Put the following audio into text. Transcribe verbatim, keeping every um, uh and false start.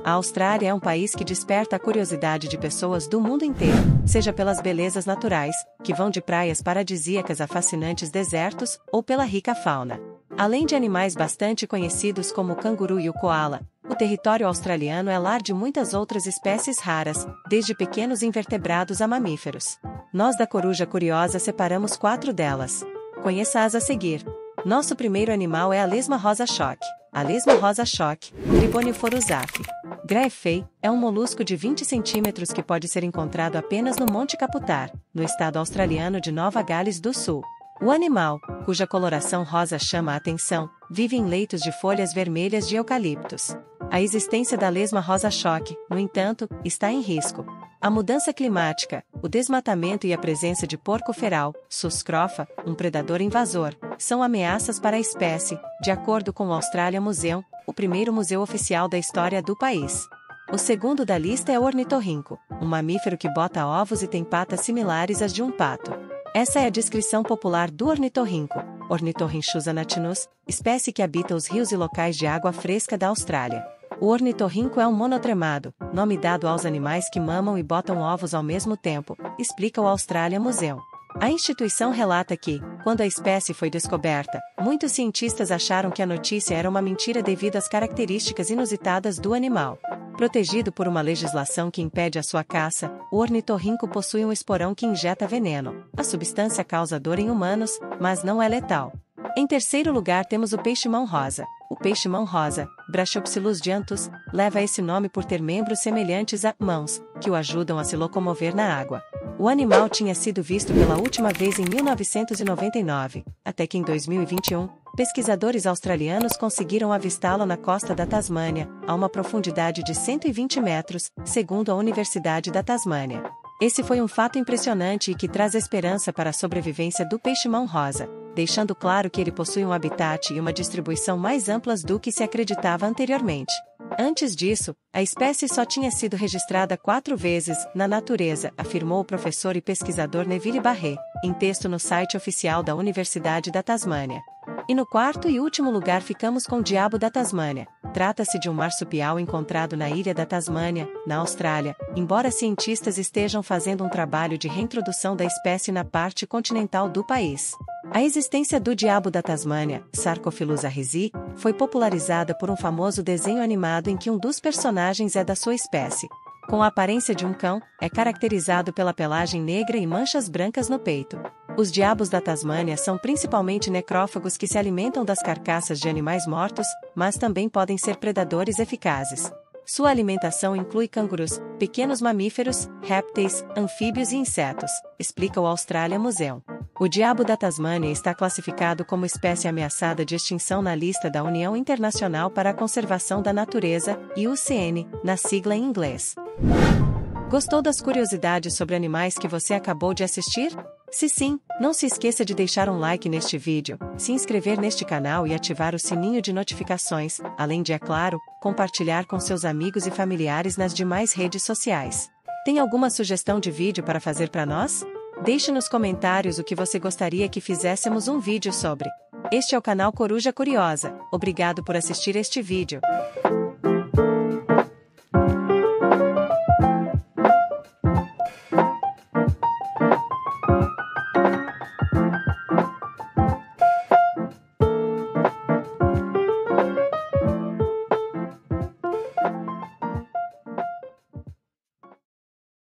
A Austrália é um país que desperta a curiosidade de pessoas do mundo inteiro, seja pelas belezas naturais, que vão de praias paradisíacas a fascinantes desertos, ou pela rica fauna. Além de animais bastante conhecidos como o canguru e o coala, o território australiano é lar de muitas outras espécies raras, desde pequenos invertebrados a mamíferos. Nós da Coruja Curiosa separamos quatro delas. Conheça-as a seguir. Nosso primeiro animal é a lesma rosa-choque. A lesma rosa-choque, Triboniforus-af. Graefei, é um molusco de vinte centímetros que pode ser encontrado apenas no Monte Caputar, no estado australiano de Nova Gales do Sul. O animal, cuja coloração rosa chama a atenção, vive em leitos de folhas vermelhas de eucaliptos. A existência da lesma rosa-choque, no entanto, está em risco. A mudança climática, o desmatamento e a presença de porco feral, Sus scrofa, um predador invasor, são ameaças para a espécie, de acordo com o Australia Museum, o primeiro museu oficial da história do país. O segundo da lista é o ornitorrinco, um mamífero que bota ovos e tem patas similares às de um pato. Essa é a descrição popular do ornitorrinco, Ornithorhynchus anatinus, espécie que habita os rios e locais de água fresca da Austrália. O ornitorrinco é um monotremado, nome dado aos animais que mamam e botam ovos ao mesmo tempo, explica o Australia Museum. A instituição relata que, quando a espécie foi descoberta, muitos cientistas acharam que a notícia era uma mentira devido às características inusitadas do animal. Protegido por uma legislação que impede a sua caça, o ornitorrinco possui um esporão que injeta veneno. A substância causa dor em humanos, mas não é letal. Em terceiro lugar temos o peixe-mão rosa. O peixe-mão rosa, Brachypsilus gianthus, leva esse nome por ter membros semelhantes a mãos, que o ajudam a se locomover na água. O animal tinha sido visto pela última vez em mil novecentos e noventa e nove, até que em dois mil e vinte e um, pesquisadores australianos conseguiram avistá-lo na costa da Tasmânia, a uma profundidade de cento e vinte metros, segundo a Universidade da Tasmânia. Esse foi um fato impressionante e que traz esperança para a sobrevivência do peixe-mão rosa, deixando claro que ele possui um habitat e uma distribuição mais amplas do que se acreditava anteriormente. Antes disso, a espécie só tinha sido registrada quatro vezes na natureza, afirmou o professor e pesquisador Neville Barré, em texto no site oficial da Universidade da Tasmânia. E no quarto e último lugar ficamos com o diabo da Tasmânia. Trata-se de um marsupial encontrado na ilha da Tasmânia, na Austrália, embora cientistas estejam fazendo um trabalho de reintrodução da espécie na parte continental do país. A existência do diabo da Tasmânia, Sarcophilus arresi, foi popularizada por um famoso desenho animado em que um dos personagens é da sua espécie. Com a aparência de um cão, é caracterizado pela pelagem negra e manchas brancas no peito. Os diabos da Tasmânia são principalmente necrófagos que se alimentam das carcaças de animais mortos, mas também podem ser predadores eficazes. Sua alimentação inclui cangurus, pequenos mamíferos, répteis, anfíbios e insetos, explica o Australia Museum. O diabo da Tasmânia está classificado como espécie ameaçada de extinção na lista da União Internacional para a Conservação da Natureza, I U C N, na sigla em inglês. Gostou das curiosidades sobre animais que você acabou de assistir? Se sim, não se esqueça de deixar um like neste vídeo, se inscrever neste canal e ativar o sininho de notificações, além de, é claro, compartilhar com seus amigos e familiares nas demais redes sociais. Tem alguma sugestão de vídeo para fazer para nós? Deixe nos comentários o que você gostaria que fizéssemos um vídeo sobre. Este é o canal Coruja Curiosa. Obrigado por assistir este vídeo.